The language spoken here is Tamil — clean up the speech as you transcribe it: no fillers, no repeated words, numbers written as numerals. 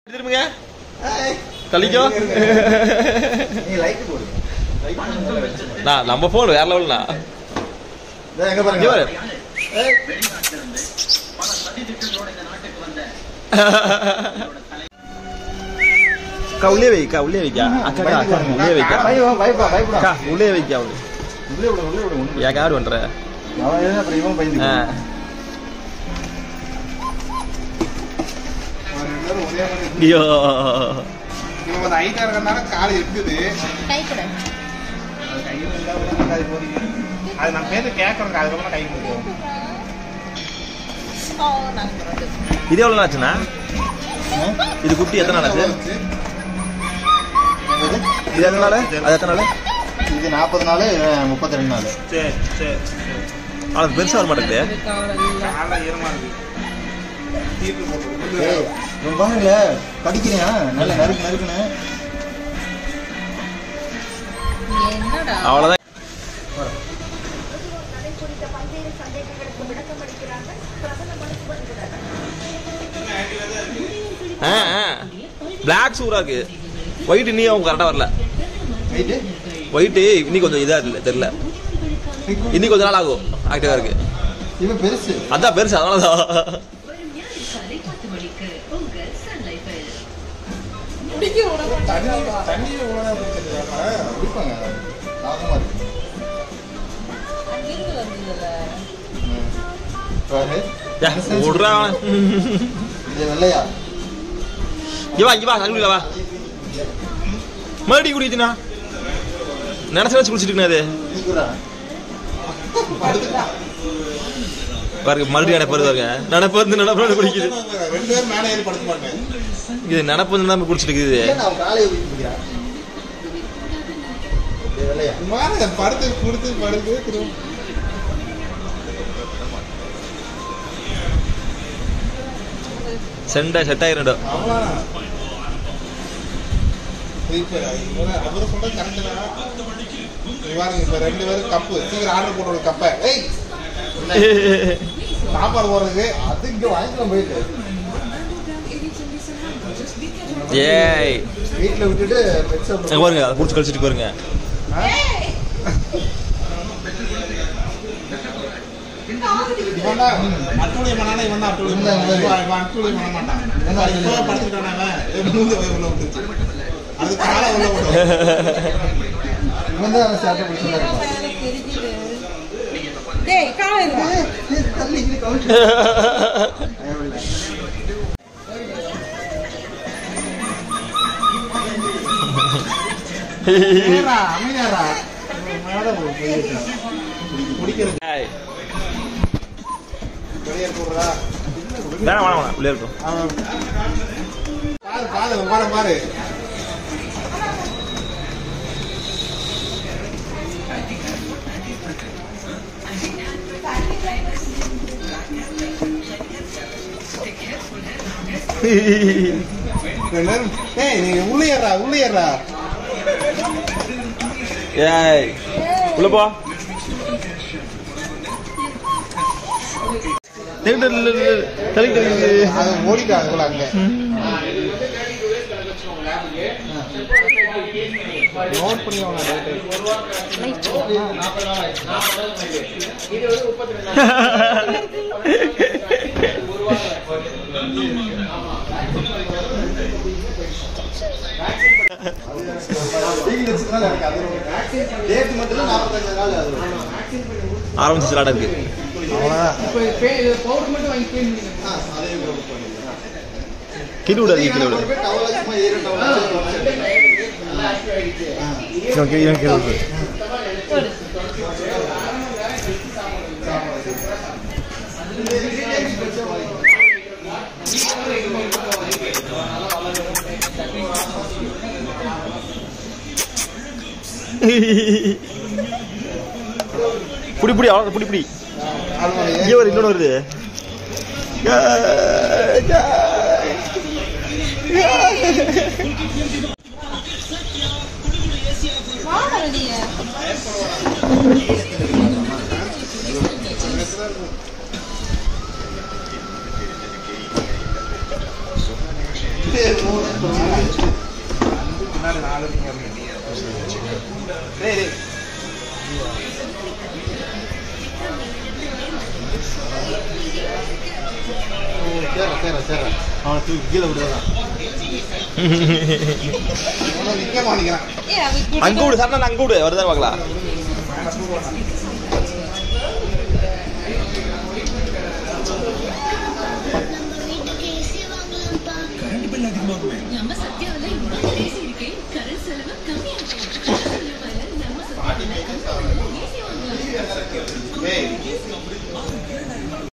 திரும்புங்க தள்ளிக்கோ நம்ம போன் வேற லெவல்னா உள்ளே வைக்கா உள்ளே வைக்கா அக்கா உள்ளே வைக்கா உள்ளே வைக்கா ஏன் கார் பண்ற ஐயோ கால் இருக்குது அது நம்ம பேரு கேட்கறோம் அதுக்கப்புறம் கை முடியும். இது எவ்வளவு ஆச்சுண்ணா? இது குட்டி எத்தனை நாள் ஆச்சு? இது எத்தனை நாள்? அது எத்தனை நாள்? இது 40 நாள் 32 நாள். சரி சரி அது பெருசா வர மாட்டேங்குது. பாருங்கள கடிக்கிறியா நல்ல நறுக்கு நறுக்குன்னு அவ்வளவுதான். பிளாக் சூரா இருக்கு. ஒயிட் இன்னும் அவங்க கரெக்டா வரல. ஒயிட் இன்னி கொஞ்சம் இதா இல்ல தெரியல. இன்னி கொஞ்ச நாள் ஆகும் ஆக்டிவா இருக்கு. இவன் பெருசு அதான் பெருசு அதனாலதான். மறுபடியும் குடிச்சுனா நினைச்சு வச்சு குடிச்சிட்டு மறுபடியும் நினைப்பு நினைப்பு குடிக்குது. இது நினைப்பு தான் குடிச்சிட்டு இருக்குது. செண்டா செட் ஆயிரும். அவரு சொல்றது கரெக்ட் தான். இப்ப 2 பேரும் கப்பு சீக்கிரம் ஆர்டர் போட்டு கப்பை சாப்பாடு போறதுக்கு அது இங்க வாங்கிக்கலாம் போயிட்டு ஏய் வீட்டுல விட்டுட்டு பாருங்க அதை குடிச்சு கழிச்சிட்டு பாருங்க. அட்டுழியம் பண்ணானா இவன் தான் அட்டுழியம் பண்ண மாட்டான். படுத்துக்கிட்டான அது கால உள்ள இவன் தான் சாப்பிட்டு பிடிச்சிருக்காரு. அமைதியாரா குடிக்கிறது உள்ளே இருக்கும். பாரு பாரு பாரு நீங்க உள்ளேறா உள்ளேறா ஏய் உள்ள போ. ஓடிட்டாங்க அங்க நோட் பண்ணி ஆரம்பிச்சு லாட இருக்கு. கிலோ விடாது கிலோ விடாது. புடி புடி அவ்வளோ புடி புடி. இங்கே ஒரு இன்னொன்று வருது. பின்னாடி 4 இருக்குங்க. டேய் சேர அவனை தூக்கி கீழே விடுறதான். நிக்க மாட்டேங்கிறான். அங்க விடு சார், அங்க விடு வருதான் பார்க்கலாம். நம்ம சத்யாவில இவ்வளவு பேசி இருக்கேன். கரண்ட் செலவு கம்மியாகும். நம்ம சத்யாவில ஏசி வாங்கலாம்.